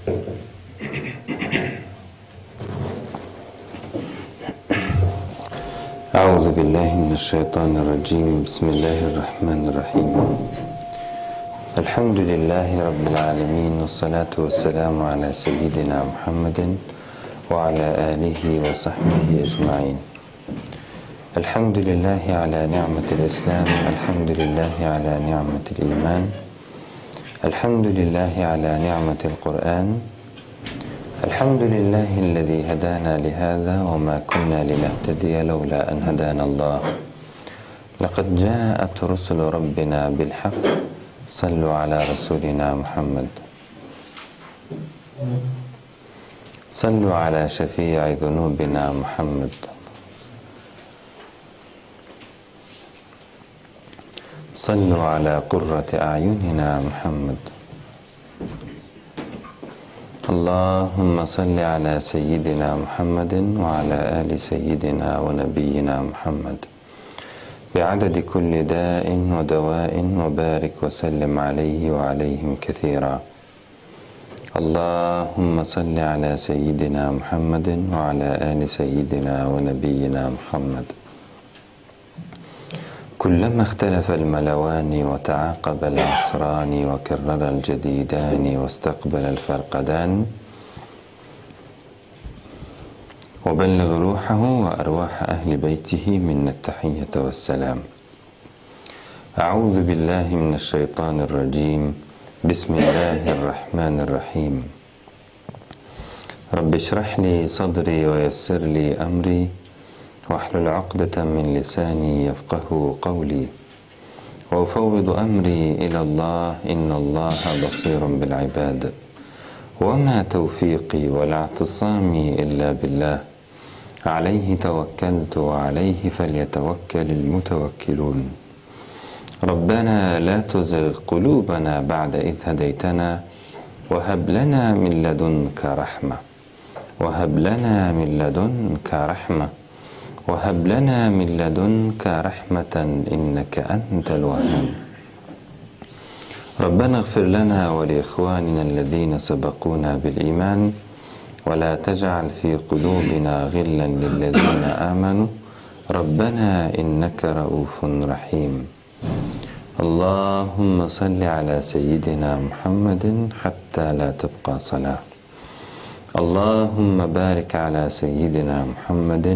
أعوذ بالله من الشيطان الرجيم. بسم الله الرحمن الرحيم. الحمد لله رب العالمين، والصلاة والسلام على سيدنا محمد وعلى آله وصحبه أجمعين. الحمد لله على نعمة الإسلام، الحمد لله على نعمة الإيمان، الحمد لله على نعمة القرآن، الحمد لله الذي هدانا لهذا وما كنا لنهتدي لولا أن هدانا الله. لقد جاءت رسل ربنا بالحق، صلوا على رسولنا محمد، صلوا على شفيع ذنوبنا محمد، صلوا على قرة أعيننا محمد. اللهم صل على سيدنا محمد وعلى آل سيدنا ونبينا محمد بعدد كل داء ودواء، وبارك وسلم عليه وعليهم كثيرا. اللهم صل على سيدنا محمد وعلى آل سيدنا ونبينا محمد. كلما اختلف الملوان وتعاقب العصران وكرر الجديدان واستقبل الفرقدان، وبلغ روحه وأرواح أهل بيته منا التحية والسلام. أعوذ بالله من الشيطان الرجيم. بسم الله الرحمن الرحيم. رب اشرح لي صدري ويسر لي أمري واحلل عقدة من لساني يفقه قولي، وأفوض أمري إلى الله، إن الله بصير بالعباد. وما توفيقي ولا اعتصامي إلا بالله، عليه توكلت وعليه فليتوكل المتوكلون. ربنا لا تزغ قلوبنا بعد إذ هديتنا، وهب لنا من لدنك رحمة، وهب لنا من لدنك رحمة، وهب لنا من لدنك رحمة إنك أنت الوهاب. ربنا اغفر لنا ولإخواننا الذين سبقونا بالإيمان، ولا تجعل في قلوبنا غلا للذين آمنوا ربنا إنك رؤوف رحيم. اللهم صل على سيدنا محمد حتى لا تبقى صلاة. اللهم بارك على سيدنا محمد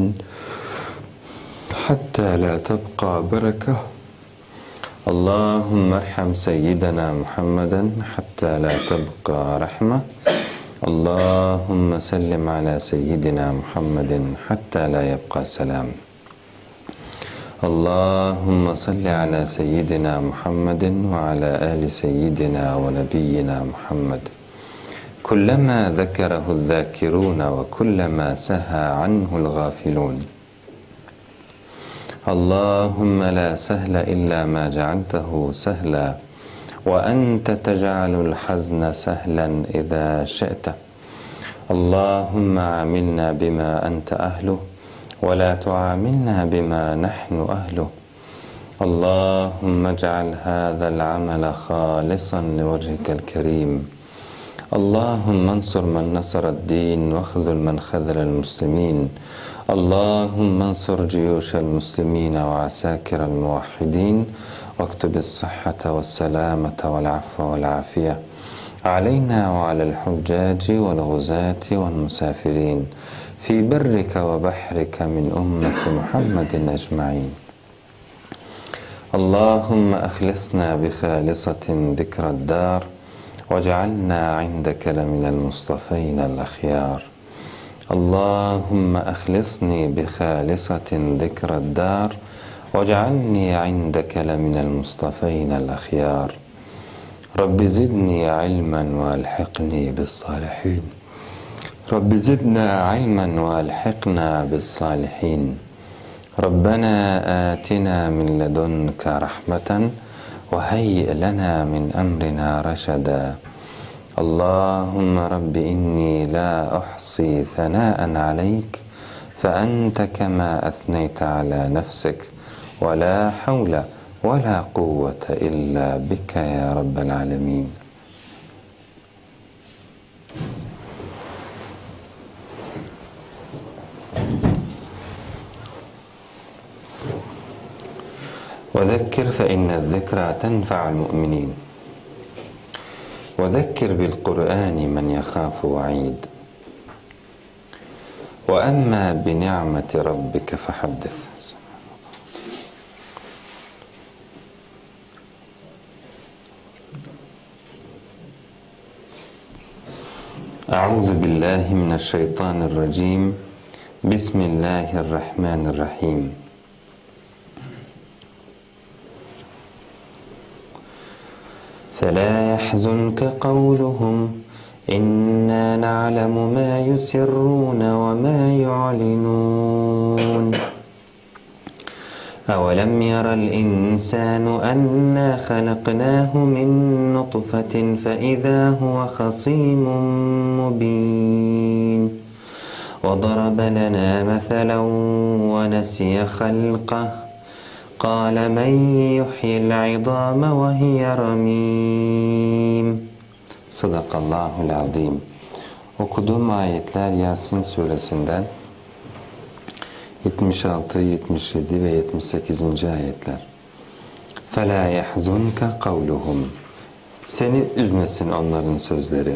حتى لا تبقى بركة. اللهم ارحم سيدنا محمدا حتى لا تبقى رحمة. اللهم سلم على سيدنا محمد حتى لا يبقى سلام. اللهم صل على سيدنا محمد وعلى آل سيدنا ونبينا محمد كلما ذكره الذاكرون وكلما سهى عنه الغافلون. اللهم لا سهل إلا ما جعلته سهلا، وأنت تجعل الحزن سهلا إذا شئت. اللهم عاملنا بما أنت أهله، ولا تعاملنا بما نحن أهله. اللهم اجعل هذا العمل خالصا لوجهك الكريم. اللهم انصر من نصر الدين، واخذل من خذل المسلمين. اللهم انصر جيوش المسلمين وعساكر الموحدين، واكتب الصحة والسلامة والعفو والعافية علينا وعلى الحجاج والغزاة والمسافرين في برك وبحرك من أمة محمد أجمعين. اللهم أخلصنا بخالصة ذكر الدار، واجعلنا عندك لمن المصطفين الأخيار. اللهم أخلصني بخالصة ذكر الدار، واجعلني عندك لمن المصطفين الأخيار. رب زدني علما والحقني بالصالحين. رب زدنا علما والحقنا بالصالحين. ربنا آتنا من لدنك رحمة، وهيئ لنا من أمرنا رشدا. اللهم رب إني لا أحصي ثناء عليك، فأنت كما أثنيت على نفسك، ولا حول ولا قوة إلا بك يا رب العالمين. وذكر فإن الذكرى تنفع المؤمنين وذكر بالقرآن من يخاف وعيد وأما بنعمة ربك فحدث. أعوذ بالله من الشيطان الرجيم. بسم الله الرحمن الرحيم. فلا يحزنك قولهم إنا نعلم ما يسرون وما يعلنون أولم ير الإنسان أنا خلقناه من نطفة فإذا هو خصيم مبين وضرب لنا مثلا ونسي خلقه قال من يحيي العظام وهي رميم. Sadakallahul azim. Okuduğum ayetler Yasin suresinden 76, 77 ve 78. ayetler. فَلَا يَحْزُنْكَ قَوْلُهُمْ. Seni üzmesin onların sözleri.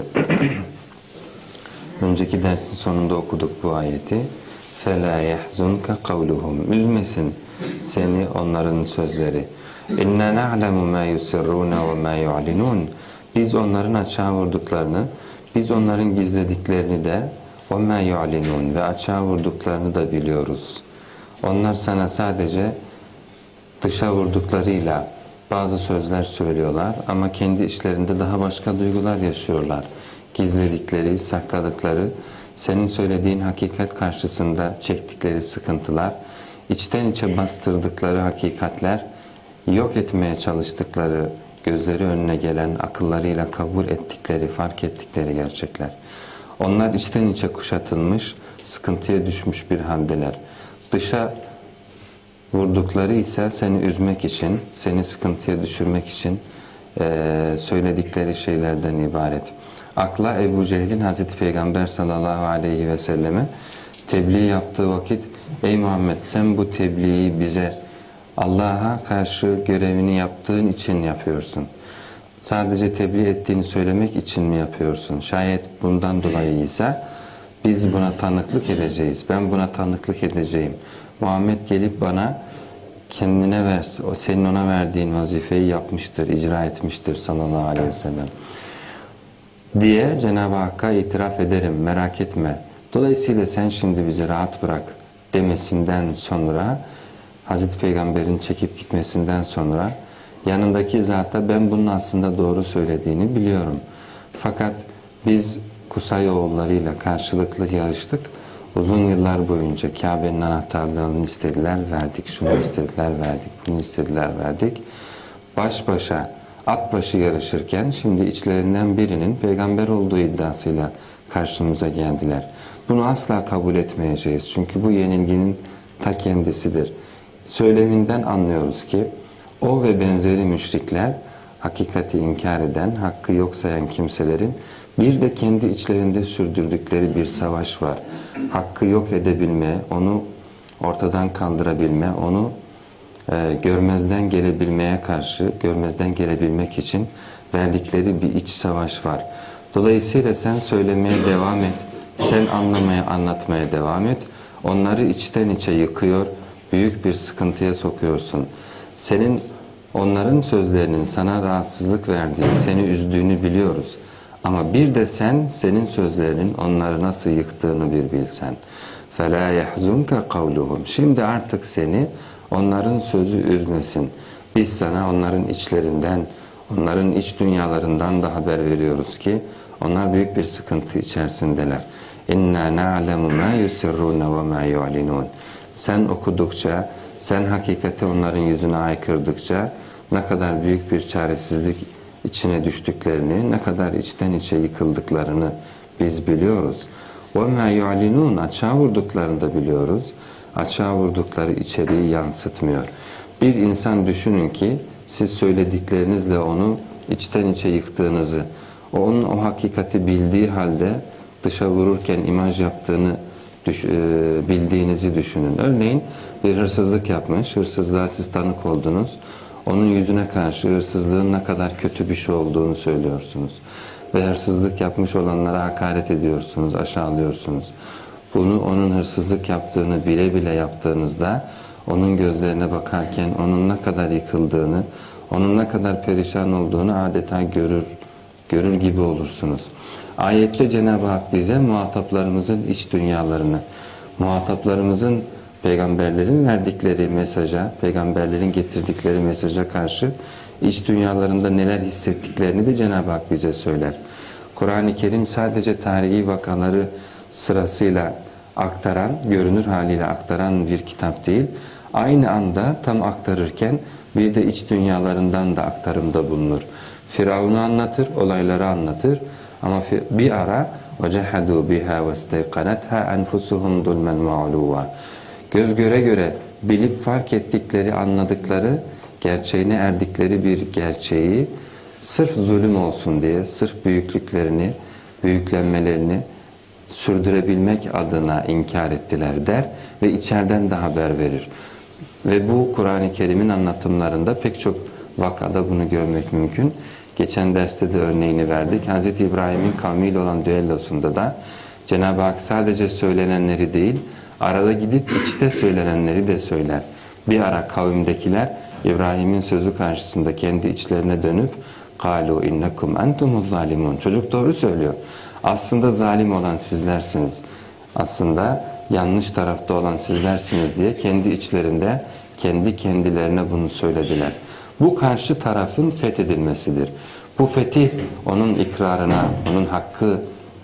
Önceki dersin sonunda okuduk bu ayeti. فَلَا يَحْزُنْكَ قَوْلُهُمْ. Üzmesin seni onların sözleri. اِنَّا نَعْلَمُ مَا يُسِرُّونَ وَمَا يُعْلِنُونَ. Biz onların açığa vurduklarını, biz onların gizlediklerini de وَمَا يُعْلِنُونَ ve açığa vurduklarını da biliyoruz. Onlar sana sadece dışa vurduklarıyla bazı sözler söylüyorlar ama kendi içlerinde daha başka duygular yaşıyorlar. Gizledikleri, sakladıkları, senin söylediğin hakikat karşısında çektikleri sıkıntılar, içten içe bastırdıkları hakikatler, yok etmeye çalıştıkları, gözleri önüne gelen, akıllarıyla kabul ettikleri, fark ettikleri gerçekler. Onlar içten içe kuşatılmış, sıkıntıya düşmüş bir haldeler. Dışa vurdukları ise seni üzmek için, seni sıkıntıya düşürmek için söyledikleri şeylerden ibaret. Akla Ebu Cehil'in Hazreti Peygamber sallallahu aleyhi ve selleme tebliğ yaptığı vakit, ey Muhammed sen bu tebliği bize Allah'a karşı görevini yaptığın için yapıyorsun. Sadece tebliğ ettiğini söylemek için mi yapıyorsun? Şayet bundan dolayı ise biz buna tanıklık edeceğiz. Ben buna tanıklık edeceğim. Muhammed gelip bana kendine versin, o senin ona verdiğin vazifeyi yapmıştır, icra etmiştir sallallahu aleyhi ve sellem diye Cenab-ı Hakk'a itiraf ederim, merak etme. Dolayısıyla sen şimdi bizi rahat bırak demesinden sonra, Hazreti Peygamber'in çekip gitmesinden sonra yanındaki zata ben bunun aslında doğru söylediğini biliyorum. Fakat biz Kusay oğullarıyla karşılıklı yarıştık. Uzun yıllar boyunca Kabe'nin anahtarlarını istediler, verdik. Şunu istediler, verdik. Bunu istediler, verdik. Baş başa, at başı yarışırken şimdi içlerinden birinin peygamber olduğu iddiasıyla karşımıza geldiler. Bunu asla kabul etmeyeceğiz. Çünkü bu yenilginin ta kendisidir. Söyleminden anlıyoruz ki o ve benzeri müşrikler, hakikati inkar eden, hakkı yok sayan kimselerin bir de kendi içlerinde sürdürdükleri bir savaş var. Hakkı yok edebilme, onu ortadan kaldırabilme, onu görmezden gelebilmeye karşı, görmezden gelebilmek için verdikleri bir iç savaş var. Dolayısıyla sen söylemeye devam et, sen anlamaya, anlatmaya devam et. Onları içten içe yıkıyor, büyük bir sıkıntıya sokuyorsun. Senin onların sözlerinin sana rahatsızlık verdiği, seni üzdüğünü biliyoruz. Ama bir de senin sözlerinin onları nasıl yıktığını bir bilsen. فَلَا يَحْزُنْكَ قَوْلُهُمْ. Şimdi artık seni onların sözü üzmesin. Biz sana onların içlerinden, onların iç dünyalarından da haber veriyoruz ki onlar büyük bir sıkıntı içerisindeler. اِنَّا نَعْلَمُ مَا يُسِرُّونَ وَمَا يُعْلِنُونَ. Sen okudukça, sen hakikati onların yüzüne aykırdıkça ne kadar büyük bir çaresizlik içine düştüklerini, ne kadar içten içe yıkıldıklarını biz biliyoruz. وَمَا يُعْلِنُونَ. Açığa vurduklarını da biliyoruz. Açığa vurdukları içeriği yansıtmıyor. Bir insan düşünün ki siz söylediklerinizle onu içten içe yıktığınızı, onun o hakikati bildiği halde dışa vururken imaj yaptığını bildiğinizi düşünün. Örneğin bir hırsızlık yapmış, hırsızlığa siz tanık oldunuz. Onun yüzüne karşı hırsızlığın ne kadar kötü bir şey olduğunu söylüyorsunuz. Ve hırsızlık yapmış olanlara hakaret ediyorsunuz, aşağılıyorsunuz. Bunu onun hırsızlık yaptığını bile bile yaptığınızda onun gözlerine bakarken onun ne kadar yıkıldığını, onun ne kadar perişan olduğunu adeta görür gibi olursunuz. Ayette Cenab-ı Hak bize muhataplarımızın iç dünyalarını, muhataplarımızın peygamberlerin verdikleri mesaja, peygamberlerin getirdikleri mesaja karşı iç dünyalarında neler hissettiklerini de Cenab-ı Hak bize söyler. Kur'an-ı Kerim sadece tarihi vakaları sırasıyla aktaran, görünür haliyle aktaran bir kitap değil. Aynı anda tam aktarırken bir de iç dünyalarından da aktarımda bulunur. Firavun'u anlatır, olayları anlatır ama bir ara وَجَحَدُوا بِهَا وَاسْتَيْقَنَتْهَا أَنْفُسُهُمْ ظُلْمًا وَعُلُوًا göz göre göre bilip fark ettikleri, anladıkları, gerçeğine erdikleri bir gerçeği sırf zulüm olsun diye, sırf büyüklüklerini, büyüklenmelerini sürdürebilmek adına inkar ettiler der ve içeriden de haber verir. Ve bu Kur'an-ı Kerim'in anlatımlarında pek çok vakada bunu görmek mümkün. Geçen derste de örneğini verdik. Hz. İbrahim'in kavmiyle olan düellosunda da Cenab-ı Hak sadece söylenenleri değil, arada gidip içte söylenenleri de söyler. Bir ara kavimdekiler İbrahim'in sözü karşısında kendi içlerine dönüp قَالُوا اِنَّكُمْ اَنْتُمُ الظَّالِمُونَ Çocuk doğru söylüyor. Aslında zalim olan sizlersiniz. Aslında yanlış tarafta olan sizlersiniz diye kendi içlerinde kendi kendilerine bunu söylediler. Bu karşı tarafın fethedilmesidir. Bu fetih onun ikrarına, onun hakkı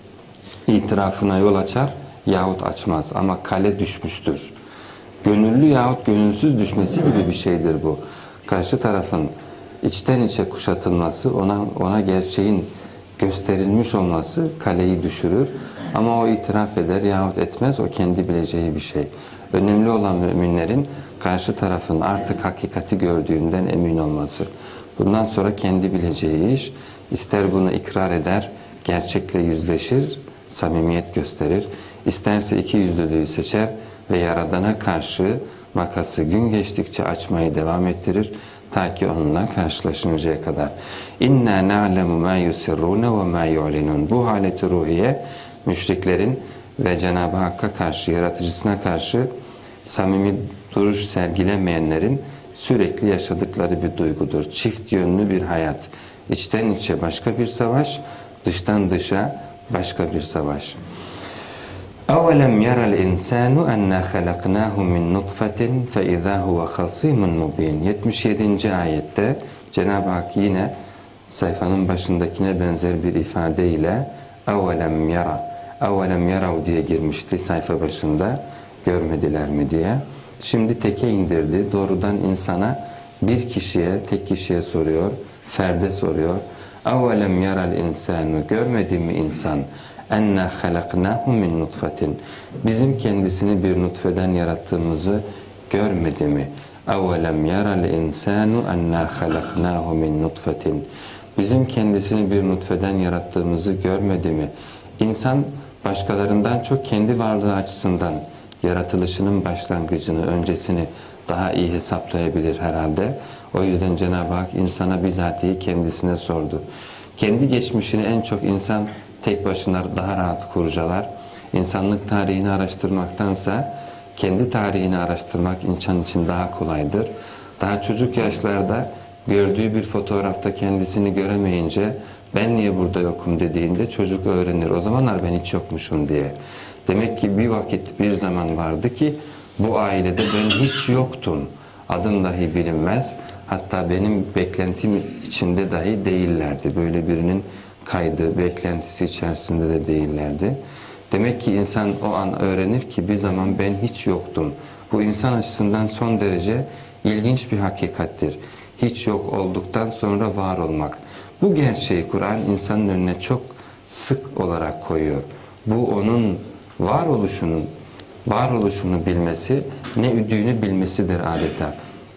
itirafına yol açar yahut açmaz ama kale düşmüştür. Gönüllü yahut gönülsüz düşmesi gibi bir şeydir bu. Karşı tarafın içten içe kuşatılması, ona gerçeğin gösterilmiş olması kaleyi düşürür. Ama o itiraf eder yahut etmez, o kendi bileceği bir şey. Önemli olan müminlerin karşı tarafın artık hakikati gördüğünden emin olması. Bundan sonra kendi bileceği iş, ister bunu ikrar eder, gerçekle yüzleşir, samimiyet gösterir, isterse ikiyüzlülüğü seçer ve Yaradan'a karşı makası gün geçtikçe açmayı devam ettirir ta ki onunla karşılaşıncaya kadar. İnna na'lemu ma yusirrun ve ma yu'linun. Bu haleti ruhiye müşriklerin ve Cenab-ı Hakk'a karşı, yaratıcısına karşı samimi duruş sergilemeyenlerin sürekli yaşadıkları bir duygudur. Çift yönlü bir hayat. İçten içe başka bir savaş, dıştan dışa başka bir savaş. أَوَلَمْ يَرَ الْاِنْسَانُ أَنَّا خَلَقْنَاهُ مِنْ نُطْفَةٍ فَاِذَا هُوَ خَصِيمٌ مُب۪ينٌ 77. ayette Cenab-ı Hak yine sayfanın başındakine benzer bir ifadeyle اَوَلَمْ يَرَ اَوَلَمْ يَرَوْ diye girmişti sayfa başında, görmediler mi diye. Şimdi teke indirdi, doğrudan insana, bir kişiye, tek kişiye soruyor, ferde soruyor. اَوَلَمْ يَرَ الْاِنْسَانُ görmedi mi insan? اَنَّا خَلَقْنَاهُ مِنْ نُطْفَةٍ bizim kendisini bir nutfeden yarattığımızı görmedi mi? اَوَلَمْ يَرَ الْاِنْسَانُ اَنَّا خَلَقْنَاهُ مِنْ نُطْفَةٍ bizim kendisini bir nutfeden yarattığımızı görmedi mi? İnsan başkalarından çok kendi varlığı açısından yaratılışının başlangıcını, öncesini daha iyi hesaplayabilir herhalde. O yüzden Cenab-ı Hak insana bizatihi kendisine sordu. Kendi geçmişini en çok insan tek başına daha rahat kurcalar. İnsanlık tarihini araştırmaktansa kendi tarihini araştırmak insan için daha kolaydır. Daha çocuk yaşlarda gördüğü bir fotoğrafta kendisini göremeyince ben niye burada yokum dediğinde çocuk öğrenir. O zamanlar ben hiç yokmuşum diye. Demek ki bir vakit, bir zaman vardı ki bu ailede ben hiç yoktum. Adım dahi bilinmez. Hatta benim beklentim içinde dahi değillerdi. Böyle birinin kaydı, beklentisi içerisinde de değillerdi. Demek ki insan o an öğrenir ki bir zaman ben hiç yoktum. Bu insan açısından son derece ilginç bir hakikattir. Hiç yok olduktan sonra var olmak. Bu gerçeği Kur'an insanın önüne çok sık olarak koyuyor. Bu onun varoluşunu bilmesi, ne üdüğünü bilmesidir adeta.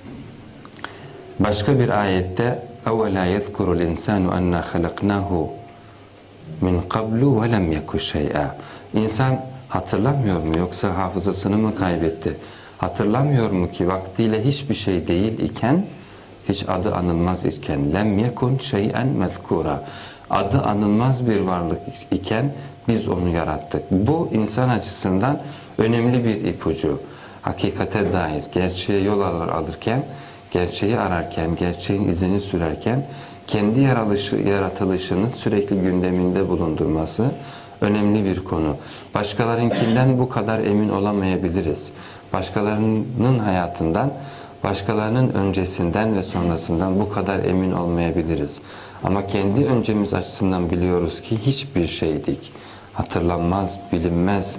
Başka bir ayette اَوَلَا يَذْكُرُ الْاِنْسَانُ اَنَّا خَلَقْنَاهُ مِنْ قَبْلُ وَلَمْ يَكُ شَيْئًا İnsan hatırlamıyor mu yoksa hafızasını mı kaybetti? Hatırlamıyor mu ki vaktiyle hiçbir şey değil iken, hiç adı anılmaz iken, lem yekun şey'en mezkura, adı anılmaz bir varlık iken biz onu yarattık. Bu insan açısından önemli bir ipucu. Hakikate dair, gerçeğe yol alırken, gerçeği ararken, gerçeğin izini sürerken kendi yaratılışını sürekli gündeminde bulundurması önemli bir konu. Başkalarınkinden bu kadar emin olamayabiliriz. Başkalarının hayatından, başkalarının öncesinden ve sonrasından bu kadar emin olmayabiliriz. Ama kendi öncemiz açısından biliyoruz ki hiçbir şeydik. Hatırlanmaz, bilinmez.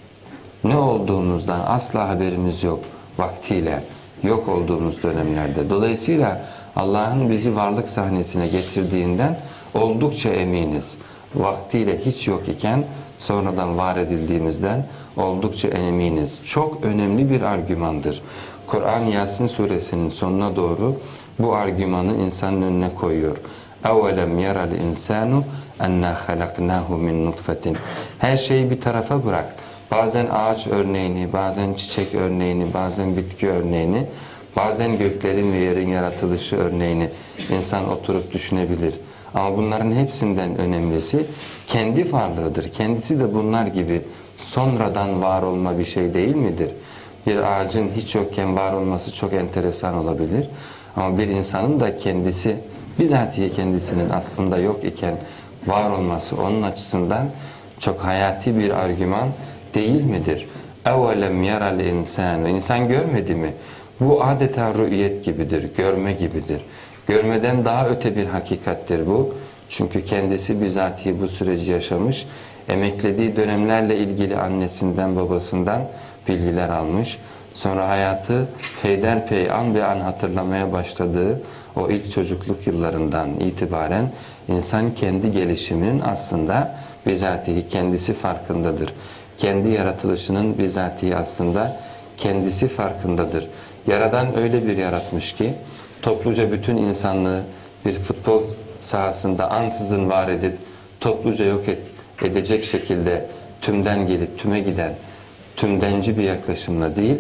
Ne olduğumuzdan asla haberimiz yok vaktiyle, yok olduğumuz dönemlerde. Dolayısıyla Allah'ın bizi varlık sahnesine getirdiğinden oldukça eminiz. Vaktiyle hiç yok iken sonradan var edildiğimizden oldukça eminiz. Çok önemli bir argümandır. Kur'an Yasin suresinin sonuna doğru bu argümanı insanın önüne koyuyor. اَوَلَمْ يَرَ الْاِنْسَانُ اَنَّا خَلَقْنَاهُ مِنْ نُطْفَةٍ. Her şeyi bir tarafa bırak. Bazen ağaç örneğini, bazen çiçek örneğini, bazen bitki örneğini, bazen göklerin ve yerin yaratılışı örneğini insan oturup düşünebilir. Ama bunların hepsinden önemlisi kendi varlığıdır. Kendisi de bunlar gibi sonradan var olma bir şey değil midir? Bir ağacın hiç yokken var olması çok enteresan olabilir. Ama bir insanın da kendisi, bizatihi kendisinin aslında yok iken var olması onun açısından çok hayati bir argüman değil midir? اَوَلَمْ يَرَ الْاِنْسَانُ. İnsan görmedi mi? Bu adeta rü'yet gibidir, görme gibidir. Görmeden daha öte bir hakikattir bu. Çünkü kendisi bizatihi bu süreci yaşamış, emeklediği dönemlerle ilgili annesinden, babasından bilgiler almış. Sonra hayatı peyderpey an be an hatırlamaya başladığı o ilk çocukluk yıllarından itibaren insan kendi gelişiminin aslında bizatihi kendisi farkındadır. Kendi yaratılışının bizatihi aslında kendisi farkındadır. Yaradan öyle bir yaratmış ki topluca bütün insanlığı bir futbol sahasında ansızın var edip topluca yok edecek şekilde tümden gelip tüme giden tümdenci bir yaklaşımla değil,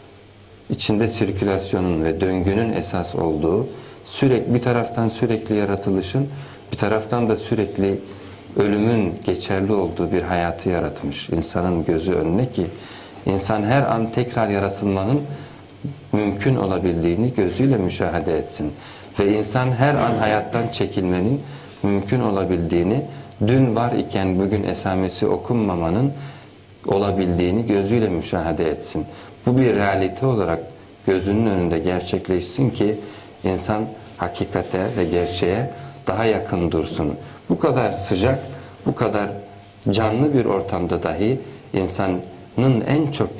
içinde sirkülasyonun ve döngünün esas olduğu, sürekli bir taraftan sürekli yaratılışın, bir taraftan da sürekli ölümün geçerli olduğu bir hayatı yaratmış insanın gözü önüne ki insan her an tekrar yaratılmanın mümkün olabildiğini gözüyle müşahede etsin. Ve insan her an hayattan çekilmenin mümkün olabildiğini, dün var iken bugün esamesi okunmamanın olabildiğini gözüyle müşahede etsin. Bu bir realite olarak gözünün önünde gerçekleşsin ki insan hakikate ve gerçeğe daha yakın dursun. Bu kadar sıcak, bu kadar canlı bir ortamda dahi insanın en çok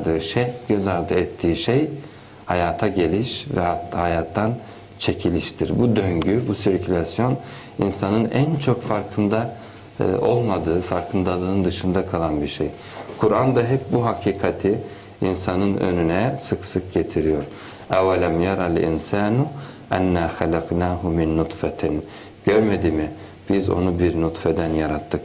göz ardı ettiği şey hayata geliş ve hayattan çekiliştir. Bu döngü, bu sirkülasyon insanın en çok farkında olmadığı, farkındalığın dışında kalan bir şey. Kur'an da hep bu hakikati insanın önüne sık sık getiriyor. اَوَلَمْ يَرَ الْاِنْسَانُ اَنَّا خَلَقْنَاهُ مِنْ نُطْفَةٍ. Görmedi mi? Biz onu bir nutfeden yarattık.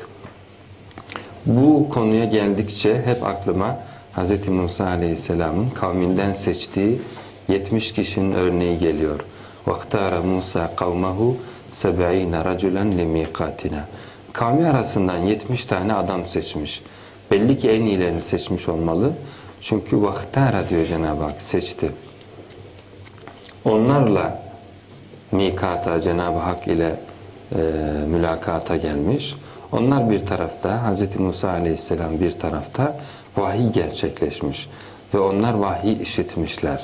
Bu konuya geldikçe hep aklıma Hz. Musa Aleyhisselam'ın kavminden seçtiği 70 kişinin örneği geliyor. وَاخْتَارَ مُوسَى قَوْمَهُ 70 رَجُلًا لِمِيقَاتِنَا. Kavmi arasından 70 tane adam seçmiş. Belli ki en iyilerini seçmiş olmalı. Çünkü وَاخْتَارَ diyor Cenab-ı Hak, seçti. Onlarla mikata, Cenab-ı Hak ile mülakata gelmiş. Onlar bir tarafta, Hz. Musa Aleyhisselam bir tarafta vahiy gerçekleşmiş. Ve onlar vahiy işitmişler.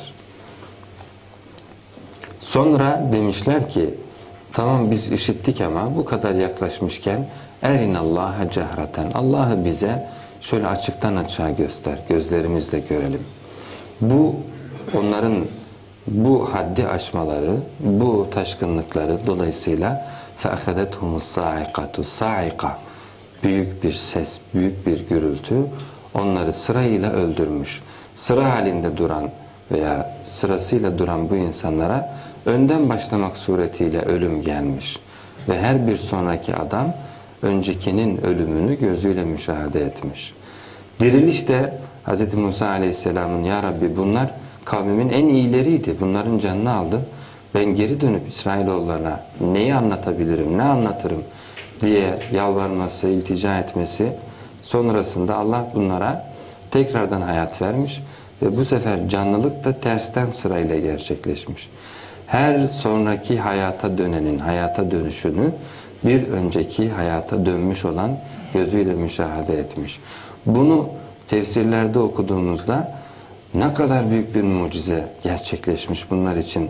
Sonra demişler ki, tamam biz işittik ama bu kadar yaklaşmışken erinallaha cehreten. Allah'ı bize şöyle açıktan açığa göster, gözlerimizle görelim. Bu onların bu haddi aşmaları, bu taşkınlıkları dolayısıyla فَأَخَذَتْهُمُ الصَّاعِقَةُ صَاعِقَةُ büyük bir ses, büyük bir gürültü onları sırayla öldürmüş. Sıra halinde duran veya sırasıyla duran bu insanlara önden başlamak suretiyle ölüm gelmiş. Ve her bir sonraki adam öncekinin ölümünü gözüyle müşahede etmiş. Diriliş de Hz. Musa Aleyhisselam'ın ya Rabbi bunlar kavmimin en iyileriydi. Bunların canını aldı. Ben geri dönüp İsrailoğullarına neyi anlatabilirim, ne anlatırım diye yalvarması, iltica etmesi sonrasında Allah bunlara tekrardan hayat vermiş ve bu sefer canlılık da tersten sırayla gerçekleşmiş. Her sonraki hayata dönenin hayata dönüşünü bir önceki hayata dönmüş olan gözüyle müşahede etmiş. Bunu tefsirlerde okuduğumuzda ne kadar büyük bir mucize gerçekleşmiş bunlar için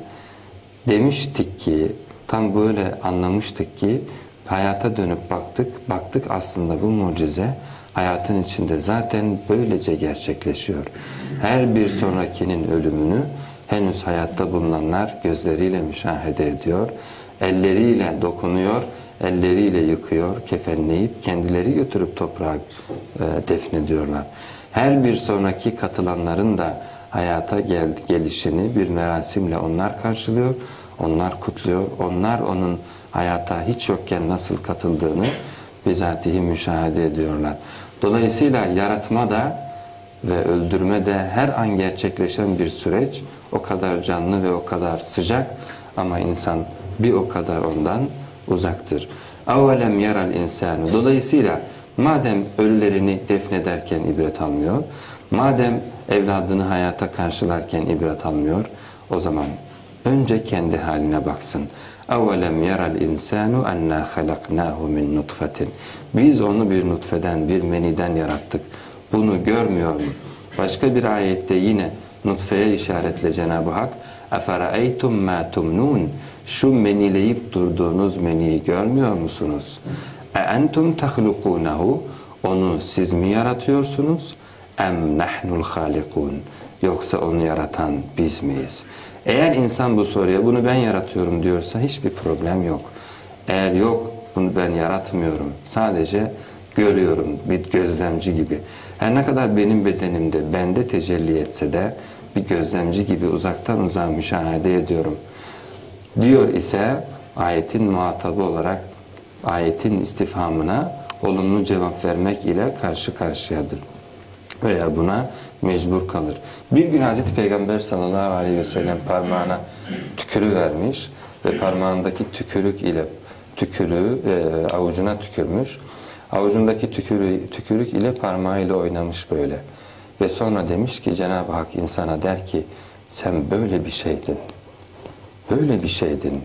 demiştik ki, tam böyle anlamıştık ki hayata dönüp baktık aslında bu mucize hayatın içinde zaten böylece gerçekleşiyor. Her bir sonrakinin ölümünü henüz hayatta bulunanlar gözleriyle müşahede ediyor, elleriyle dokunuyor, elleriyle yıkıyor, kefenleyip kendileri götürüp toprağa defnediyorlar. Her bir sonraki katılanların da hayata gelişini bir merasimle onlar karşılıyor, onlar kutluyor, onlar onun hayata hiç yokken nasıl katıldığını bizatihi müşahede ediyorlar. Dolayısıyla yaratma da ve öldürme de her an gerçekleşen bir süreç, o kadar canlı ve o kadar sıcak ama insan bir o kadar ondan uzaktır. اَوَلَمْ يَرَ الْاِنْسَانُ Dolayısıyla madem ölülerini defnederken ibret almıyor, madem evladını hayata karşılarken ibret almıyor, o zaman önce kendi haline baksın. اَوَلَمْ يَرَ الْاِنْسَانُ اَنَّا خَلَقْنَاهُ مِنْ نُطْفَةٍ Biz onu bir nutfeden, bir meniden yarattık. Bunu görmüyor mu? Başka bir ayette yine nutfeye işaretle Cenab-ı Hak اَفَرَأَيْتُمْ مَا تُمْنُونَ Şu menileyip durduğunuz meniyi görmüyor musunuz? اَاَنْتُمْ تَخْلُقُونَهُ Onu siz mi yaratıyorsunuz? اَمْ نَحْنُ الْخَالِقُونَ Yoksa onu yaratan biz miyiz? Eğer insan bu soruya bunu ben yaratıyorum diyorsa hiçbir problem yok. Eğer yok bunu ben yaratmıyorum, sadece görüyorum bir gözlemci gibi. Her ne kadar benim bedenimde, bende tecelli etse de bir gözlemci gibi uzaktan uzağa müşahede ediyorum diyor ise ayetin muhatabı olarak ayetin istifhamına olumlu cevap vermek ile karşı karşıyadır. Veya buna mecbur kalır. Bir gün Hazreti Peygamber sallallahu aleyhi ve sellem parmağına tükürüvermiş ve parmağındaki tükürük ile tükürüğü avucuna tükürmüş. Avucundaki tükürük ile parmağıyla oynamış böyle. Ve sonra demiş ki Cenab-ı Hak insana der ki sen böyle bir şeydin. Böyle bir şeydin.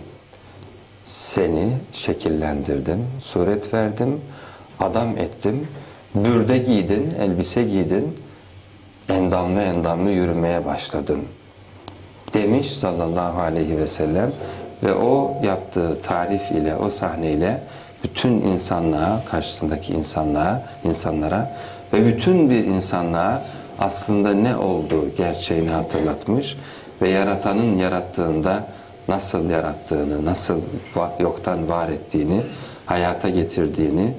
Seni şekillendirdim, suret verdim, adam ettim, bürde giydin, elbise giydin, endamlı endamlı yürümeye başladın demiş sallallahu aleyhi ve sellem ve o yaptığı tarif ile, o sahneyle bütün insanlığa, karşısındaki insanlara ve bütün bir insanlığa aslında ne olduğu gerçeğini hatırlatmış ve yaratanın yarattığında nasıl yarattığını, nasıl yoktan var ettiğini, hayata getirdiğini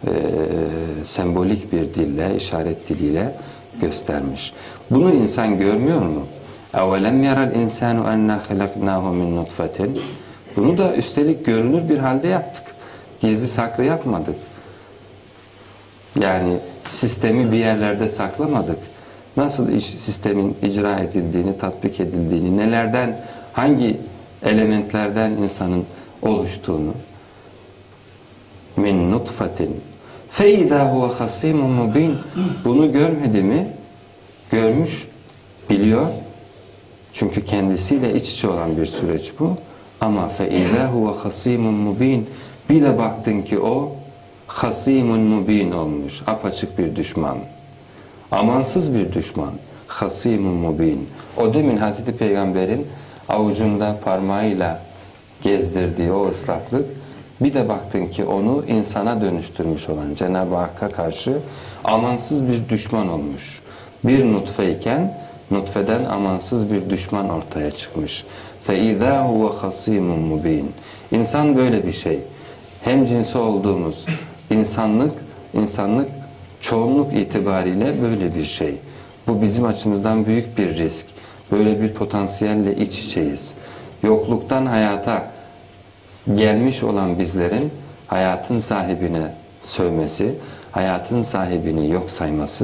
sembolik bir dille, işaret diliyle göstermiş. Bunu insan görmüyor mu? اَوَلَمْ يَرَ الْاِنْسَانُ اَنَّا خَلَقْنَاهُ مِنْ نُطْفَةٍ Bunu da üstelik görünür bir halde yaptık. Gizli saklı yapmadık. Yani sistemi bir yerlerde saklamadık. Nasıl sistemin icra edildiğini, tatbik edildiğini, nelerden, hangi elementlerden insanın oluştuğunu min nutfatin فَاِذَا هُوَ خَصِيمٌ مُب۪ينٌ Bunu görmedi mi? Görmüş, biliyor. Çünkü kendisiyle iç içe olan bir süreç bu. Ama فَاِذَا هُوَ خَصِيمٌ مُب۪ينٌ Bir de baktın ki o hasimun mubin olmuş. Apaçık bir düşman. Amansız bir düşman. Hasimun mubin. O demin Hazreti Peygamber'in avucunda parmağıyla gezdirdiği o ıslaklık, bir de baktın ki onu insana dönüştürmüş olan Cenab-ı Hakk'a karşı amansız bir düşman olmuş. Bir nutfeyken nutfeden amansız bir düşman ortaya çıkmış. فَاِذَا هُوَ خَصِيمٌ مُب۪ينٌ İnsan böyle bir şey. Hem cinsi olduğumuz insanlık çoğunluk itibariyle böyle bir şey. Bu bizim açımızdan büyük bir risk. Böyle bir potansiyelle iç içeyiz. Yokluktan hayata gelmiş olan bizlerin hayatın sahibine sövmesi, hayatın sahibini yok sayması,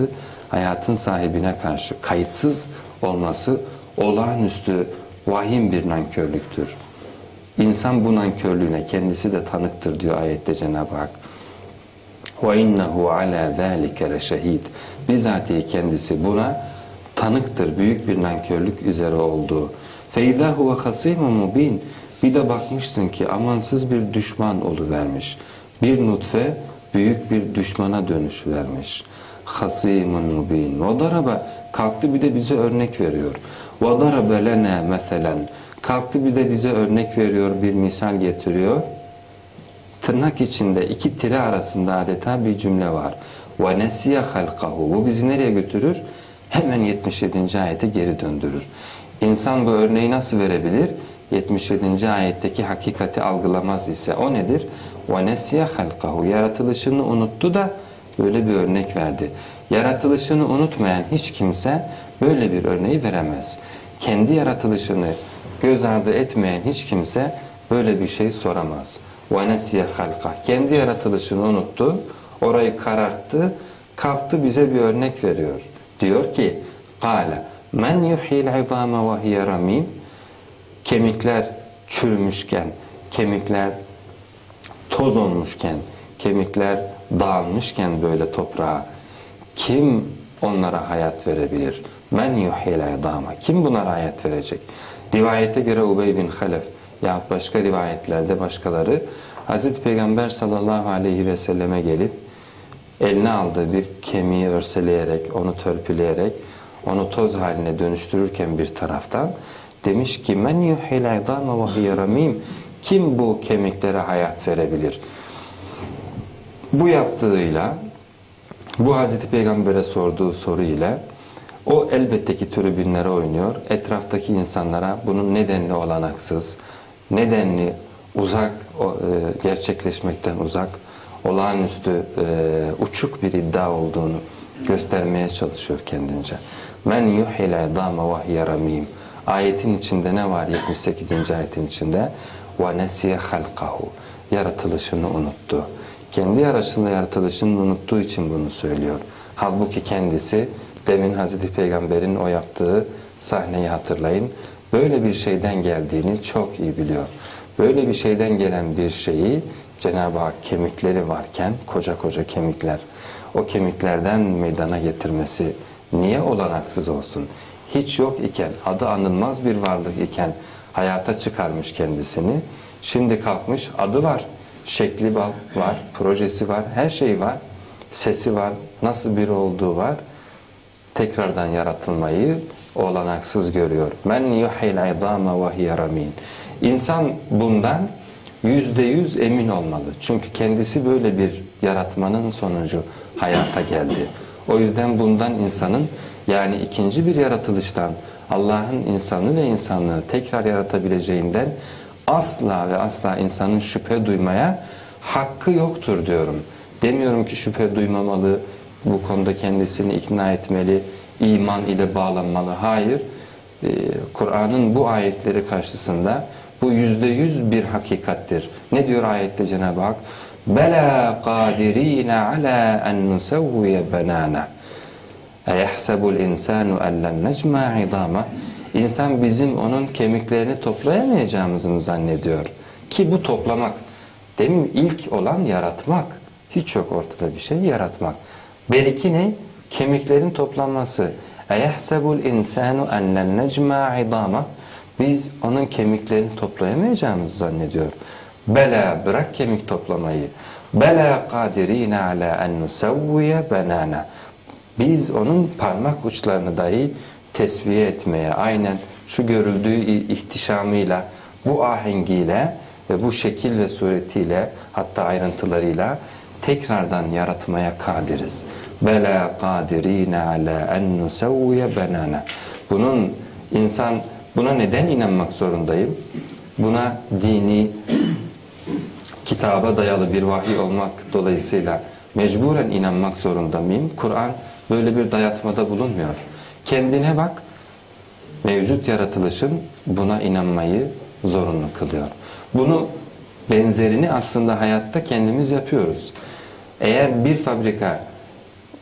hayatın sahibine karşı kayıtsız olması olağanüstü vahim bir nankörlüktür. İnsan bu nankörlüğüne kendisi de tanıktır diyor ayette Cenab-ı Hak. وَاِنَّهُ عَلَى ذَٰلِكَ لَشَهِيدٌ. Bizatihi kendisi buna tanıktır, büyük bir nankörlük üzere olduğu. فَاِذَا هُوَ خَصِيمٌ مُب۪ينٌ. Bir de bakmışsın ki amansız bir düşman oluvermiş. Bir nutfe büyük bir düşmana dönüşüvermiş. خَصِيمٌ مُب۪ينٌ. وَضَرَبَ. Kalktı bir de bize örnek veriyor. وَضَرَبَ لَنَا مَثَلًا. Kalktı bir de bize örnek veriyor, bir misal getiriyor. Tırnak içinde iki tire arasında adeta bir cümle var. وَنَسِيَ خَلْقَهُ. Bu bizi nereye götürür? Hemen 77. ayete geri döndürür. İnsan bu örneği nasıl verebilir? 77. ayetteki hakikati algılamaz ise o nedir? وَنَسِيَ خَلْقَهُ. Yaratılışını unuttu da böyle bir örnek verdi. Yaratılışını unutmayan hiç kimse böyle bir örneği veremez. Kendi yaratılışını göz ardı etmeyen hiç kimse böyle bir şey soramaz. وَنَسِيَ خَلْقَهُ. Kendi yaratılışını unuttu, orayı kararttı, kalktı bize bir örnek veriyor. Diyor ki, قَالَ مَنْ يُحْيِ الْعِظَامَ وَهِيَ رَمِيمٌ. Kemikler çürümüşken, kemikler toz olmuşken, kemikler dağılmışken böyle toprağa kim onlara hayat verebilir? Men yuhyil idama. Kim bunlara hayat verecek? Rivayete göre Ubey bin Halef ya başka rivayetlerde başkaları Hazreti Peygamber sallallahu aleyhi ve selleme gelip eline aldığı bir kemiği örseleyerek, onu törpüleyerek, onu toz haline dönüştürürken bir taraftan demiş ki men yuhyil idama ve hiye ramim. Kim bu kemiklere hayat verebilir? Bu yaptığıyla, bu Hazreti Peygamber'e sorduğu soru ile o elbette ki tribünlere oynuyor. Etraftaki insanlara bunun nedenli olanaksız, nedenli uzak, gerçekleşmekten uzak, olağanüstü uçuk bir iddia olduğunu göstermeye çalışıyor kendince. Men yuhyil idama ve hiye ramim. Ayetin içinde ne var? 78. ayetin içinde ve nesiye halqahu. Yaratılışını unuttu. Kendi yaratılışını unuttuğu için bunu söylüyor. Halbuki kendisi demin Hazreti Peygamber'in o yaptığı sahneyi hatırlayın. Böyle bir şeyden geldiğini çok iyi biliyor. Böyle bir şeyden gelen bir şeyi Cenab-ı Hak kemikleri varken, koca koca kemikler, o kemiklerden meydana getirmesi niye olanaksız olsun? Hiç yok iken, adı anılmaz bir varlık iken hayata çıkarmış kendisini. Şimdi kalkmış, adı var, şekli var, projesi var, her şey var, sesi var, nasıl biri olduğu var. Tekrardan yaratılmayı olanaksız görüyor. Men yuhyil idama ve hiye ramin. İnsan bundan %100 emin olmalı. Çünkü kendisi böyle bir yaratmanın sonucu hayata geldi. O yüzden bundan insanın, yani ikinci bir yaratılıştan Allah'ın insanı ve insanlığı tekrar yaratabileceğinden asla ve asla insanın şüphe duymaya hakkı yoktur diyorum. Demiyorum ki şüphe duymamalı, bu konuda kendisini ikna etmeli, iman ile bağlanmalı. Hayır, Kur'an'ın bu ayetleri karşısında bu %100 bir hakikattir. Ne diyor ayette Cenab-ı Hak? Bela qadirina ala en nusawwiye banana. Eyahsebul insanu ellen necma idama. İnsan bizim onun kemiklerini toplayamayacağımızı mı zannediyor? Ki bu toplamak, demin ilk olan yaratmak. Hiç yok ortada bir şey, yaratmak. Belki ne? Kemiklerin toplanması. Eyahsebul insanu ellen necma idama. Biz onun kemiklerini toplayamayacağımızı zannediyor. Bela, bırak kemik toplamayı. Bela kadirina ala en nusawwiye banana. Biz onun parmak uçlarını dahi tesviye etmeye, aynen şu görüldüğü ihtişamıyla, bu ahengiyle ve bu şekil ve suretiyle, hatta ayrıntılarıyla tekrardan yaratmaya kadiriz. Bela kadirina ala en nusawwiye banana. Bunun insan buna neden inanmak zorundayım? Buna dini kitaba dayalı bir vahiy olmak dolayısıyla mecburen inanmak zorunda mıyım? Kur'an böyle bir dayatmada bulunmuyor. Kendine bak, mevcut yaratılışın buna inanmayı zorunlu kılıyor. Bunu benzerini aslında hayatta kendimiz yapıyoruz. Eğer bir fabrika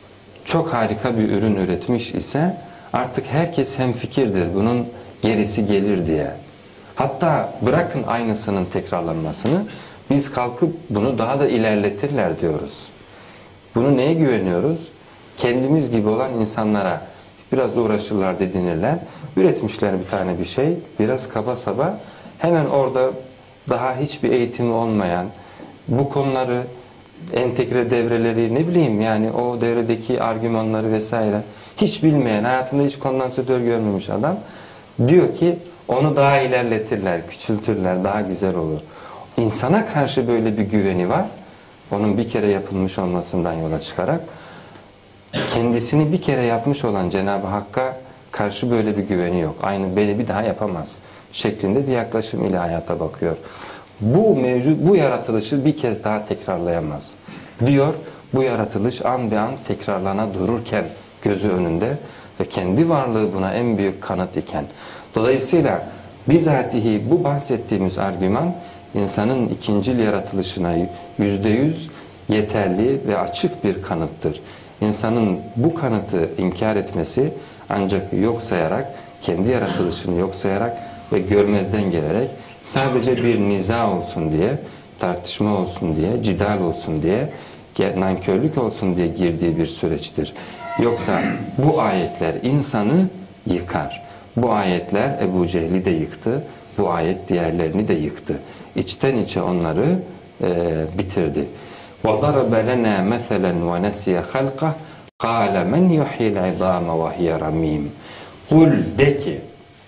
çok harika bir ürün üretmiş ise artık herkes hemfikirdir bunun gerisi gelir diye. Hatta bırakın aynısının tekrarlanmasını, biz kalkıp bunu daha da ilerletirler diyoruz. Bunu neye güveniyoruz? Kendimiz gibi olan insanlara biraz uğraşırlar, didinirler. Üretmişler bir tane bir şey, biraz kaba saba, hemen orada daha hiçbir eğitimi olmayan, bu konuları, entegre devreleri, ne bileyim yani o devredeki argümanları vesaire hiç bilmeyen, hayatında hiç kondansatör görmemiş adam diyor ki onu daha ilerletirler, küçültürler, daha güzel olur. İnsana karşı böyle bir güveni var. Onun bir kere yapılmış olmasından yola çıkarak kendisini bir kere yapmış olan Cenab-ı Hakk'a karşı böyle bir güveni yok. Aynı beni bir daha yapamaz şeklinde bir yaklaşım ile hayata bakıyor. Bu mevcut, bu yaratılışı bir kez daha tekrarlayamaz. Diyor, bu yaratılış an be an tekrarlana dururken gözü önünde ve kendi varlığı buna en büyük kanıt iken. Dolayısıyla bizatihi bu bahsettiğimiz argüman insanın ikincil yaratılışına %100 yeterli ve açık bir kanıttır. İnsanın bu kanıtı inkar etmesi ancak yok sayarak, kendi yaratılışını yok sayarak ve görmezden gelerek sadece bir niza olsun diye, tartışma olsun diye, cidal olsun diye, nankörlük olsun diye girdiği bir süreçtir. Yoksa bu ayetler insanı yıkar. Bu ayetler Ebu Cehil'i de yıktı. Bu ayet diğerlerini de yıktı. İçten içe onları bitirdi. وَضَرَبَ لَنَا مَثَلًا وَنَسِيَ خَلْقَهُ قَالَ مَنْ يُحْيِ الْعِظَامَ وَهِيَ رَمِيمٌ قُلْ de ki,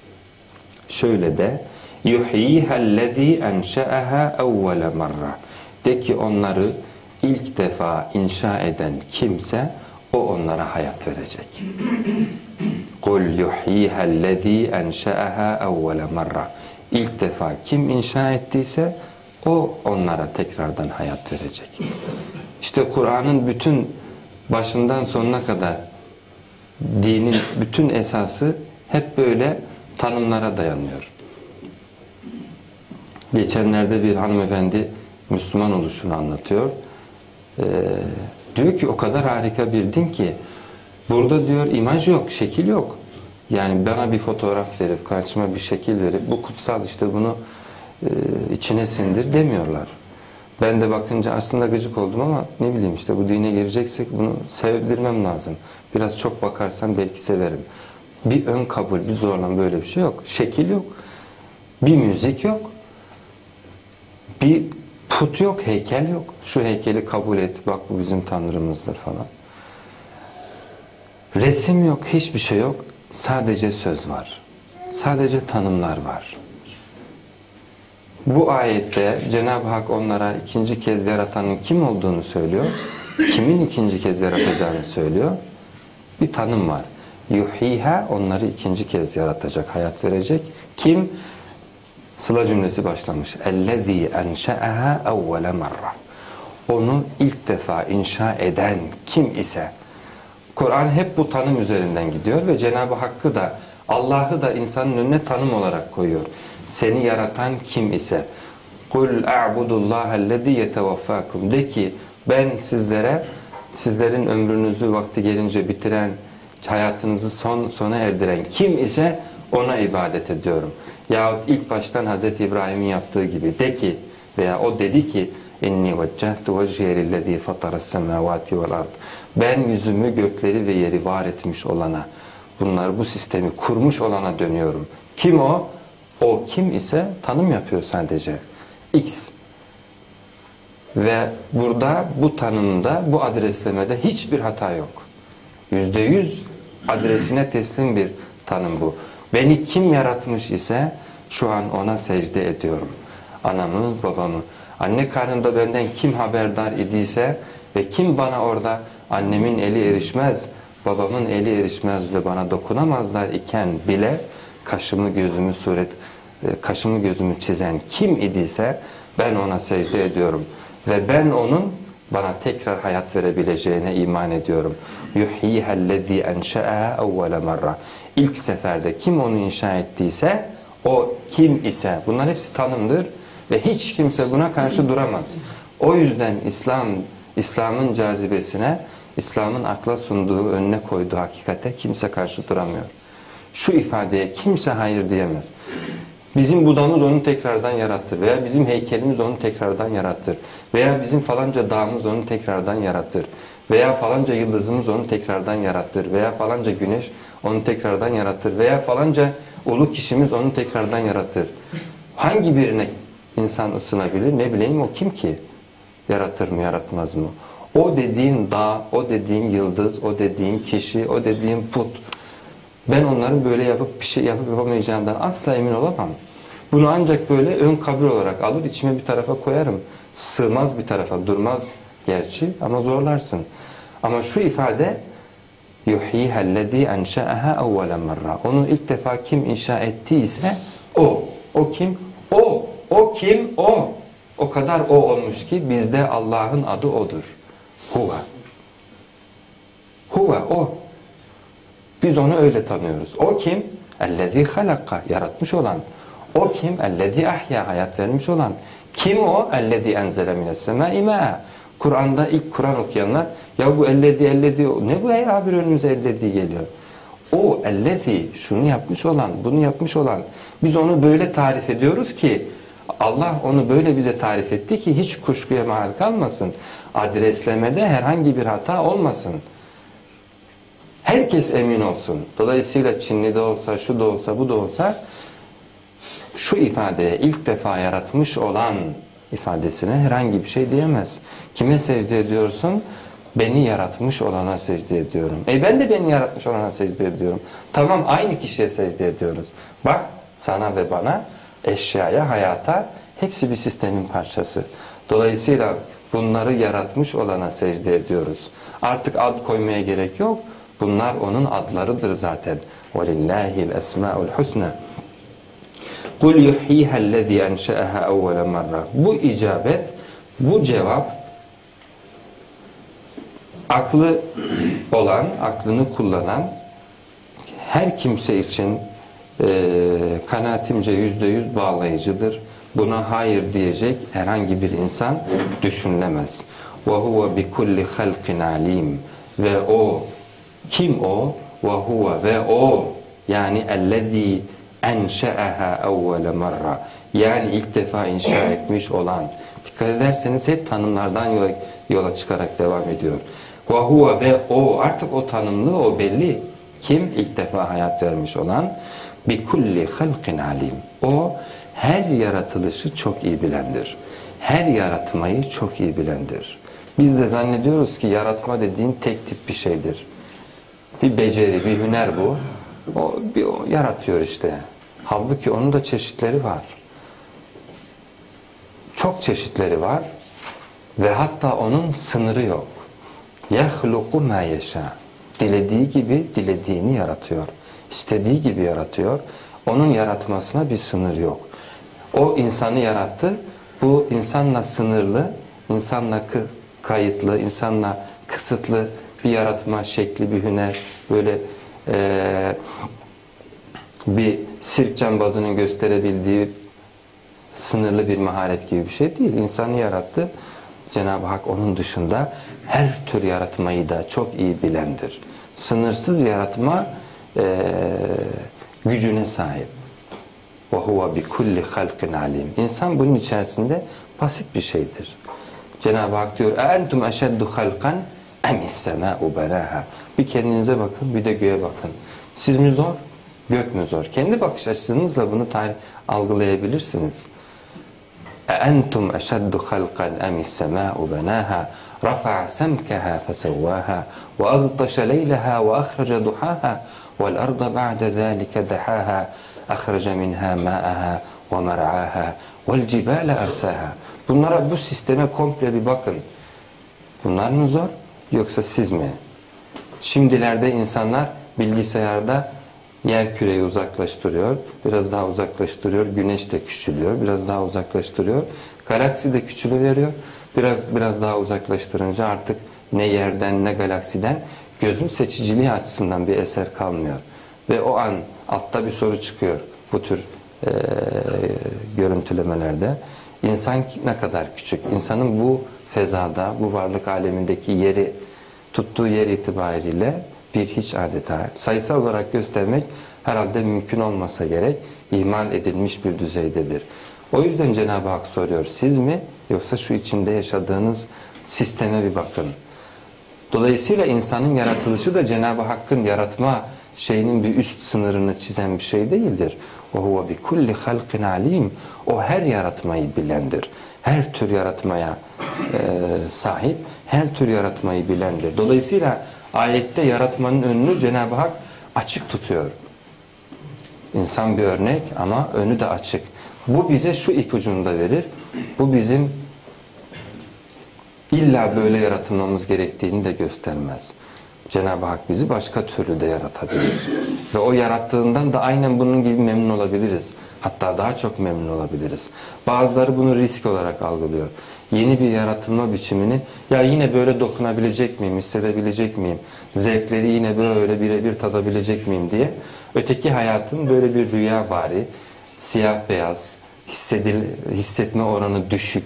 şöyle de, يُحْيِيهَا الَّذ۪ي أَنْشَأَهَا اَوَّلَ مَرَّةً de ki onları ilk defa inşa eden kimse o onlara hayat verecek. قُلْ يُحْيِيهَا الَّذ۪ي أَنْشَأَهَا اَوَّلَ مَرَّةً İlk defa kim inşa ettiyse o onlara tekrardan hayat verecek. İşte Kur'an'ın bütün başından sonuna kadar dinin bütün esası hep böyle tanımlara dayanıyor. Geçenlerde bir hanımefendi Müslüman oluşunu anlatıyor. Diyor ki o kadar harika bir din ki burada diyor imaj yok, şekil yok. Yani bana bir fotoğraf verip, karşıma bir şekil verip bu kutsal işte bunu içine sindir demiyorlar. Ben de bakınca aslında gıcık oldum ama ne bileyim işte bu dine gireceksek bunu sevdirmem lazım. Biraz çok bakarsam belki severim. Bir ön kabul, bir zorlama böyle bir şey yok. Şekil yok. Bir müzik yok. Bir put yok, heykel yok. Şu heykeli kabul et, bak bu bizim tanrımızdır falan. Resim yok, hiçbir şey yok. Sadece söz var. Sadece tanımlar var. Bu ayette Cenab-ı Hak onlara ikinci kez yaratanın kim olduğunu söylüyor. Kimin ikinci kez yaratacağını söylüyor. Bir tanım var. Yuhiha onları ikinci kez yaratacak, hayat verecek. Kim? Sıla cümlesi başlamış. Ellezî enşe'aha evvele merra. Onu ilk defa inşa eden kim ise. Kur'an hep bu tanım üzerinden gidiyor ve Cenab-ı Hakk'ı da Allah'ı da insanın önüne tanım olarak koyuyor. Seni yaratan kim ise. Kul a'budullahellezî yeteveffâkum. De ki ben sizlerin ömrünüzü vakti gelince bitiren, hayatınızı sona erdiren kim ise ona ibadet ediyorum. Yahut ilk baştan Hz. İbrahim'in yaptığı gibi de ki veya o dedi ki inni veccehtu vecihe lillezî fataras semâvâti vel ard. Ben yüzümü gökleri ve yeri var etmiş olana, bunlar bu sistemi kurmuş olana dönüyorum. Kim o? O kim ise tanım yapıyor sadece. X. Ve burada bu tanımda, bu adreslemede hiçbir hata yok. %100 adresine teslim bir tanım bu. Beni kim yaratmış ise şu an ona secde ediyorum. Anamı, babamı. Anne karnında benden kim haberdar idiyse ve kim bana orada annemin eli erişmez, babamın eli erişmez ve bana dokunamazlar iken bile kaşımı gözümü çizen kim idiyse ben ona secde ediyorum. Ve ben onun bana tekrar hayat verebileceğine iman ediyorum. Yuhyihellezî enşe'aha evvele merra. İlk seferde kim onu inşa ettiyse o kim ise bunlar hepsi tanımdır ve hiç kimse buna karşı duramaz. O yüzden İslam'ın cazibesine İslam'ın akla sunduğu, önüne koyduğu hakikate kimse karşı duramıyor. Şu ifadeye kimse hayır diyemez. Bizim Buda'mız onu tekrardan yarattır veya bizim heykelimiz onu tekrardan yarattır veya bizim falanca dağımız onu tekrardan yarattır veya falanca yıldızımız onu tekrardan yarattır veya falanca güneş onu tekrardan yarattır veya falanca ulu kişimiz onu tekrardan yaratır. Hangi birine insan ısınabilir? Ne bileyim, o kim ki? Yaratır mı, yaratmaz mı? O dediğin dağ, o dediğin yıldız, o dediğin kişi, o dediğin put. Ben onların böyle yapıp bir şey yapıp yapamayacağımdan asla emin olamam. Bunu ancak böyle ön kabul olarak alır, içime bir tarafa koyarım. Sığmaz bir tarafa, durmaz gerçi ama zorlarsın. Ama şu ifade يُحْيِهَا الَّذ۪ي اَنْشَأَهَا اَوَّلَ مَرَّةً. Onu ilk defa kim inşa ettiyse o. O kim? O. O kim? O. O kadar o olmuş ki bizde Allah'ın adı odur. Huve. Huve o. Biz onu öyle tanıyoruz. O kim? اَلَّذ۪ي خَلَقَ. Yaratmış olan. O kim? اَلَّذ۪ي اَحْيَا. Hayat vermiş olan. Kim o? اَلَّذ۪ي اَنْزَلَ مِنَ السَّمَاءِ مَاءً. Kur'an'da ilk Kur'an okuyanlar ya bu ellezi ne bu ya, bir önümüze ellezi geliyor. O ellezi şunu yapmış olan, bunu yapmış olan. Biz onu böyle tarif ediyoruz ki Allah onu böyle bize tarif etti ki hiç kuşkuya mahal kalmasın. Adreslemede herhangi bir hata olmasın. Herkes emin olsun. Dolayısıyla Çinli de olsa, şu da olsa, bu da olsa şu ifadeye ilk defa yaratmış olan ifadesine herhangi bir şey diyemez. Kime secde ediyorsun? Beni yaratmış olana secde ediyorum. Ben de beni yaratmış olana secde ediyorum. Tamam, aynı kişiye secde ediyoruz. Bak, sana ve bana, eşyaya, hayata, hepsi bir sistemin parçası. Dolayısıyla bunları yaratmış olana secde ediyoruz. Artık ad koymaya gerek yok. Bunlar onun adlarıdır zaten. وَلِلَّهِ الْأَسْمَاءُ الْحُسْنَى قُلْ يُحْيِيهَا الَّذ۪ي اَنْشَأَهَا اَوَّلَ مَرَّةً. Bu icabet, bu cevap aklı olan, aklını kullanan her kimse için kanaatimce %100 bağlayıcıdır. Buna hayır diyecek herhangi bir insan düşünülemez. وَهُوَ بِكُلِّ خَلْقٍ عَلِيمٍ. Ve o, kim o? وَهُوَ ve o, yani اَلَّذ۪ي اَنْشَأَهَا اَوَّلَ مَرَّةً. Yani ilk defa inşa etmiş olan. Dikkat ederseniz hep tanımlardan yola çıkarak devam ediyor. وَهُوَ ve o, artık o tanımlı, o belli. Kim? İlk defa hayat vermiş olan. بِكُلِّ خَلْقٍ عَلِيمٍ. O her yaratılışı çok iyi bilendir. Her yaratmayı çok iyi bilendir. Biz de zannediyoruz ki yaratma dediğin tek tip bir şeydir. Bir beceri, bir hüner bu. O yaratıyor işte. Halbuki onun da çeşitleri var. Çok çeşitleri var. Ve hatta onun sınırı yok. يَخْلُقُ مَا يَشَاءُ. Dilediği gibi dilediğini yaratıyor. İstediği gibi yaratıyor. Onun yaratmasına bir sınır yok. O insanı yarattı. Bu insanla sınırlı, insanla kayıtlı, insanla kısıtlı bir yaratma şekli, bir hüner, böyle bir sirk cambazının gösterebildiği sınırlı bir maharet gibi bir şey değil. İnsanı yarattı. Cenab-ı Hak onun dışında her tür yaratmayı da çok iyi bilendir. Sınırsız yaratma gücüne sahip. وَهُوَ بِكُلِّ خَلْقٍ عَلِيمٍ. İnsan bunun içerisinde basit bir şeydir. Cenab-ı Hak diyor اَاَنْتُمْ اَشَدُّ خَلْقًا اَمِ السَّمَاءُ بَنَاهَا. Bir kendinize bakın, bir de göğe bakın. Siz mi zor, gök mü zor? Kendi bakış açınızla bunu algılayabilirsiniz. اَاَنْتُمْ اَشَدُّ خَلْقًا اَمِ السَّمَاءُ بَنَاهَا رَفَعَ سَمْكَهَا فَسَوَّاهَا وَأَغْطَشَ لَيْلَهَا وَأَخْرَجَ ضُحَاهَا وَالْأَرْضَ بَعْدَ ذَٰلِكَ دَحَاهَا أَخْرَجَ مِنْهَا مَاءَهَا وَمَرْعَاهَا وَالْجِبَالَ أَرْسَاهَا. Bunlara, bu sisteme komple bir bakın. Bunlar mı zor, yoksa siz mi? Şimdilerde insanlar bilgisayarda yerküreyi uzaklaştırıyor, biraz daha uzaklaştırıyor, güneş de küçülüyor, biraz daha uzaklaştırıyor, galaksi de küçülüveriyor, biraz daha uzaklaştırınca artık ne yerden ne galaksiden gözün seçiciliği açısından bir eser kalmıyor. Ve o an altta bir soru çıkıyor bu tür görüntülemelerde. İnsan ne kadar küçük, insanın bu fezada, bu varlık alemindeki yeri tuttuğu yer itibariyle bir hiç adeta. Sayısal olarak göstermek herhalde mümkün olmasa gerek, ihmal edilmiş bir düzeydedir. O yüzden Cenab-ı Hak soruyor, siz mi yoksa şu içinde yaşadığınız sisteme bir bakın. Dolayısıyla insanın yaratılışı da Cenab-ı Hakk'ın yaratma şeyinin bir üst sınırını çizen bir şey değildir. وَهُوَ بِكُلِّ خَلْقٍ عَلِيمٍ O her yaratmayı bilendir. Her tür yaratmaya sahip, her tür yaratmayı bilendir. Dolayısıyla ayette yaratmanın önünü Cenab-ı Hak açık tutuyor. İnsan bir örnek ama önü de açık. Bu bize şu ipucunu da verir. Bu bizim illa böyle yaratılmamız gerektiğini de göstermez. Cenab-ı Hak bizi başka türlü de yaratabilir. Ve o yarattığından da aynen bunun gibi memnun olabiliriz. Hatta daha çok memnun olabiliriz. Bazıları bunu risk olarak algılıyor. Yeni bir yaratılma biçimini, ya yine böyle dokunabilecek miyim, hissedebilecek miyim, zevkleri yine böyle birebir tadabilecek miyim diye. Öteki hayatın böyle bir rüya bari, siyah beyaz, hissetme oranı düşük,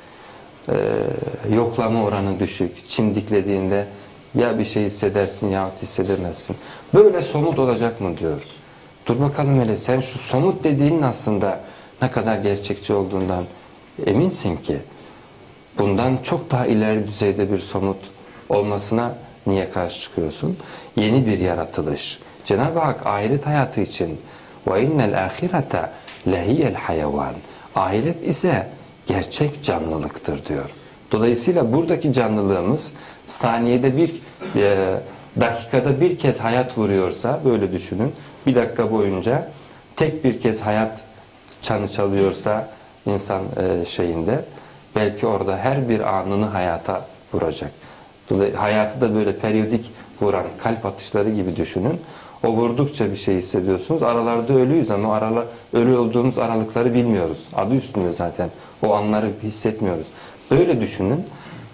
yoklama oranı düşük, çimdiklediğinde ya bir şey hissedersin yahut hissedemezsin. Böyle somut olacak mı diyor. Dur bakalım hele, sen şu somut dediğinin aslında ne kadar gerçekçi olduğundan eminsin ki. Bundan çok daha ileri düzeyde bir somut olmasına niye karşı çıkıyorsun? Yeni bir yaratılış. Cenab-ı Hak ahiret hayatı için وَاِنَّ الْآخِرَةَ لَهِيَ الْحَيَوَانِ Ahiret ise gerçek canlılıktır diyor. Dolayısıyla buradaki canlılığımız saniyede dakikada bir kez hayat vuruyorsa, böyle düşünün, bir dakika boyunca tek bir kez hayat çanı çalıyorsa insan şeyinde, belki orada her bir anını hayata vuracak. Hayatı da böyle periyodik vuran kalp atışları gibi düşünün. O vurdukça bir şey hissediyorsunuz. Aralarda ölüyüz ama ölü olduğumuz aralıkları bilmiyoruz. Adı üstünde zaten. O anları hissetmiyoruz. Böyle düşünün.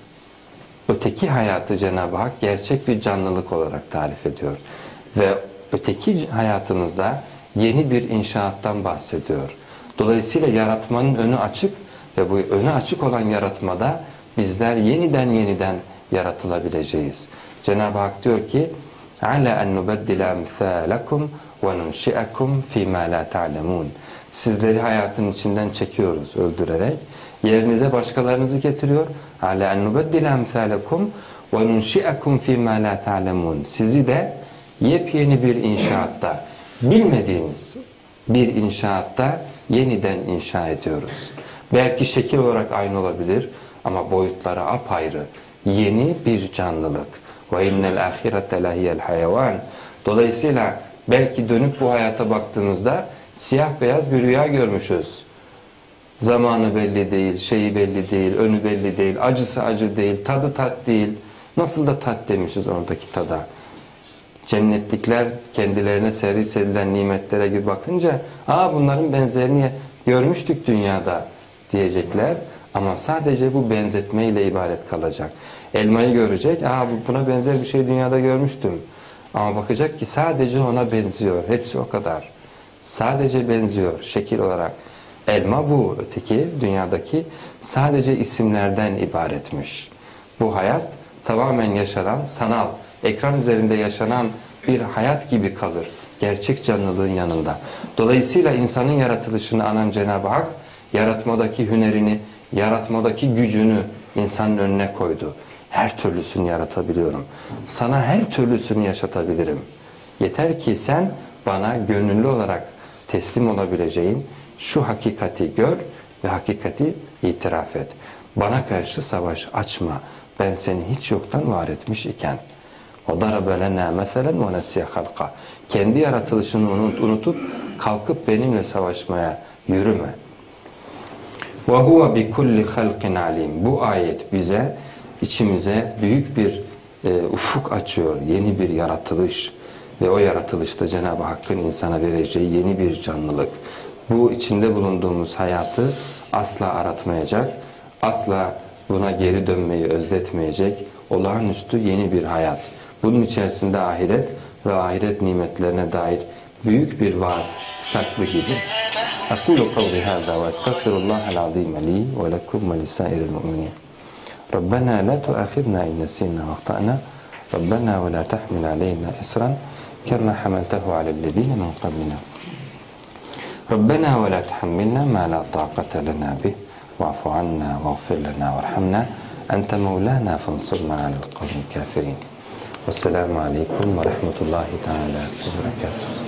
Öteki hayatı Cenab-ı Hak gerçek bir canlılık olarak tarif ediyor. Ve öteki hayatımızda yeni bir inşaattan bahsediyor. Dolayısıyla yaratmanın önü açık ve bu önü açık olan yaratmada bizler yeniden yaratılabileceğiz. Cenab-ı Hak diyor ki عَلَى أَنْ نُبَدِّلَ أَمْثَالَكُمْ وَنُنْشِئَكُمْ فِي مَا لَا تَعْلَمُونَ Sizleri hayatın içinden çekiyoruz öldürerek. Yerinize başkalarınızı getiriyor. عَلَى أَنْ نُبَدِّلَ أَمْثَالَكُمْ وَنُنْشِئَكُمْ فِي مَا لَا تَعْلَمُونَ Sizi de yepyeni bir inşaatta, bilmediğiniz bir inşaatta yeniden inşa ediyoruz. Belki şekil olarak aynı olabilir ama boyutları apayrı. Yeni bir canlılık. وَاِنَّ الْآخِرَةَ لَهِيَ الْحَيَوَانِ Dolayısıyla belki dönüp bu hayata baktığımızda siyah beyaz bir rüya görmüşüz. Zamanı belli değil, şeyi belli değil, önü belli değil, acısı acı değil, tadı tat değil. Nasıl da tat demişiz oradaki tada. Cennetlikler kendilerine servis edilen nimetlere gibi bakınca bunların benzerini görmüştük dünyada diyecekler. Ama sadece bu benzetmeyle ibaret kalacak. Elmayı görecek, buna benzer bir şey dünyada görmüştüm. Ama bakacak ki sadece ona benziyor. Hepsi o kadar. Sadece benziyor şekil olarak. Elma bu, öteki dünyadaki sadece isimlerden ibaretmiş. Bu hayat tamamen yaşanan, sanal, ekran üzerinde yaşanan bir hayat gibi kalır. Gerçek canlılığın yanında. Dolayısıyla insanın yaratılışını anan Cenab-ı Hak, yaratmadaki hünerini, yaratmadaki gücünü insanın önüne koydu. Her türlüsünü yaratabiliyorum. Sana her türlüsünü yaşatabilirim. Yeter ki sen bana gönüllü olarak teslim olabileceğin şu hakikati gör ve hakikati itiraf et. Bana karşı savaş açma. Ben seni hiç yoktan var etmiş iken. وَضَرَبَ لَنَا مَثَلًا وَنَسِيَ خَلْقًا Kendi yaratılışını unutup kalkıp benimle savaşmaya yürüme. وَهُوَ بِكُلِّ خَلْقٍ عَلِيمٍ Bu ayet bize, içimize büyük bir ufuk açıyor. Yeni bir yaratılış ve o yaratılışta Cenab-ı Hakk'ın insana vereceği yeni bir canlılık. Bu içinde bulunduğumuz hayatı asla aratmayacak, asla buna geri dönmeyi özletmeyecek olağanüstü yeni bir hayat. Bunun içerisinde ahiret ve ahiret nimetlerine dair büyük bir vaat saklı gibi. أقول قولي هذا وأستغفر الله العظيم لي ولكم ولسائر المؤمنين ربنا لا تؤاخذنا إن نسينا وأخطأنا ربنا ولا تحمل علينا إصرا كما حملته على الذين من قبلنا ربنا ولا تحملنا ما لا طاقة لنا به واعف عنا واغفر لنا وارحمنا أنت مولانا فانصرنا على القوم الكافرين. والسلام عليكم ورحمة الله تعالى وبركاته.